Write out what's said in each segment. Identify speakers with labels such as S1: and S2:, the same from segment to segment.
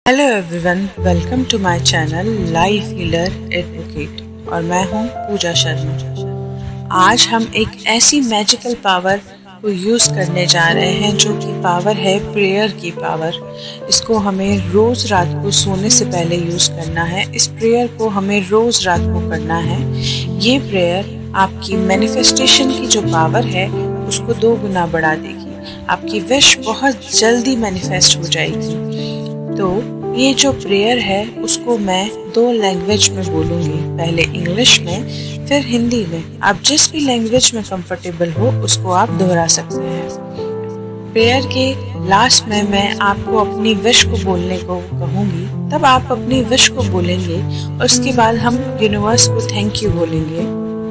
S1: Hello everyone, welcome to my channel life healer advocate और मैं हूं पूजा शर्मा। आज हम एक ऐसी मैजिकल पावर को यूज़ करने जा रहे हैं जो कि पावर है प्रेयर की पावर। इसको हमें रोज़ रात को सोने से पहले यूज़ करना है। इस प्रेयर को हमें रोज़ रात को करना है। ये प्रेयर आपकी मैनिफेस्टेशन की जो पावर है उसको 2 गुना बढ़ा देगी। आपकी विश बहुत जल्दी मैनिफेस्ट हो जाएगी। तो ये जो प्रेयर है उसको मैं 2 लैंग्वेज में बोलूँगी, पहले इंग्लिश में फिर हिंदी में। आप जिस भी लैंग्वेज में कंफर्टेबल हो उसको आप दोहरा सकते हैं। प्रेयर के लास्ट में मैं आपको अपनी विश को बोलने को कहूँगी, तब आप अपनी विश को बोलेंगे और उसके बाद हम यूनिवर्स को थैंक यू बोलेंगे।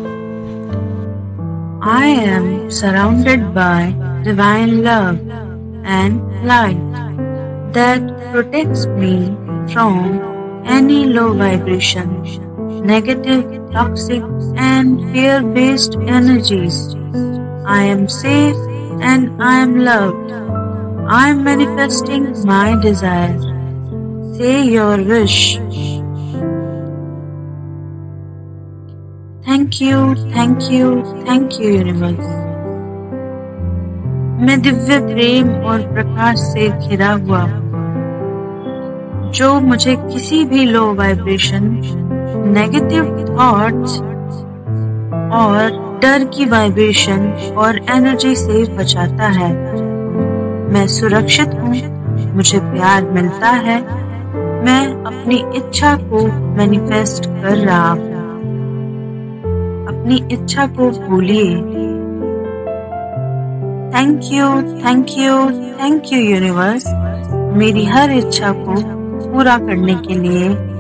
S2: I am surrounded by divine love and light that protects me from any low vibration, negative, toxic and fear-based energies. I am safe and I am loved. I am manifesting my desire. Say your wish. Thank you, thank you, thank you universe. मैं दिव्य प्रेम और प्रकाश से घिरा हुआ जो मुझे किसी भी low vibration, negative thoughts और डर की वाइब्रेशन और एनर्जी से बचाता है। मैं सुरक्षित हूँ, मुझे प्यार मिलता है, मैं अपनी इच्छा को मैनिफेस्ट कर रहा हूँ। अपनी इच्छा को भूलिए। Thank you, thank you, thank you universe, मेरी हर इच्छा को पूरा करने के लिए